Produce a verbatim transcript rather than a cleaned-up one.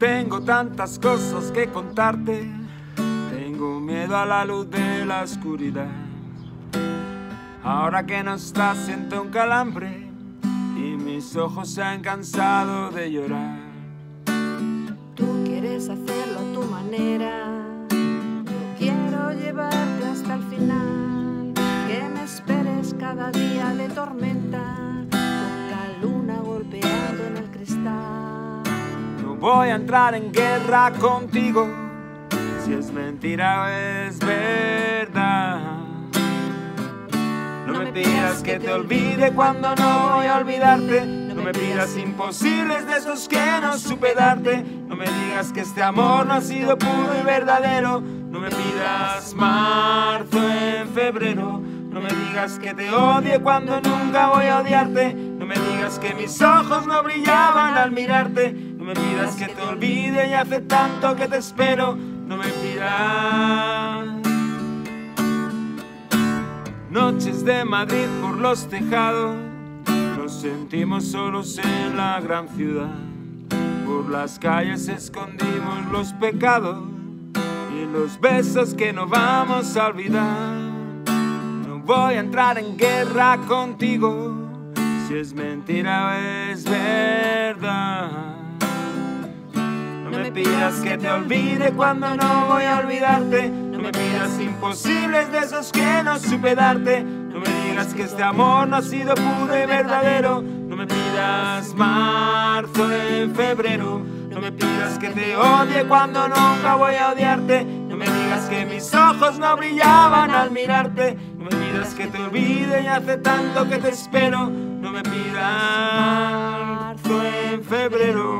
Tengo tantas cosas que contarte, tengo miedo a la luz de la oscuridad. Ahora que no estás siento un calambre y mis ojos se han cansado de llorar. Tú quieres hacerlo a tu manera, yo quiero llevarte hasta el final. Que me esperes cada día de tormenta, con la luna golpeando en el cristal. No voy a entrar en guerra contigo, si es mentira o es verdad. No me pidas que te olvide cuando no voy a olvidarte. No me pidas imposibles de esos que no supe darte. No me digas que este amor no ha sido puro y verdadero. No me pidas marzo en febrero. No me digas que te odie cuando nunca voy a odiarte. No me digas que mis ojos no brillaban al mirarte. No me pidas que te olvide y hace tanto que te espero. No me pidas. Noches de Madrid por los tejados, nos sentimos solos en la gran ciudad. Por las calles escondimos los pecados y los besos que no vamos a olvidar. No voy a entrar en guerra contigo, si es mentira o es verdad. No me pidas que te olvide cuando no voy a olvidarte. No me pidas imposibles de esos que no supe darte. No me digas que este amor no ha sido puro y verdadero. No me pidas marzo en febrero. No me pidas que te odie cuando nunca voy a odiarte. No me digas que mis ojos no brillaban al mirarte. No me pidas que te olvide y hace tanto que te espero. No me pidas marzo en febrero.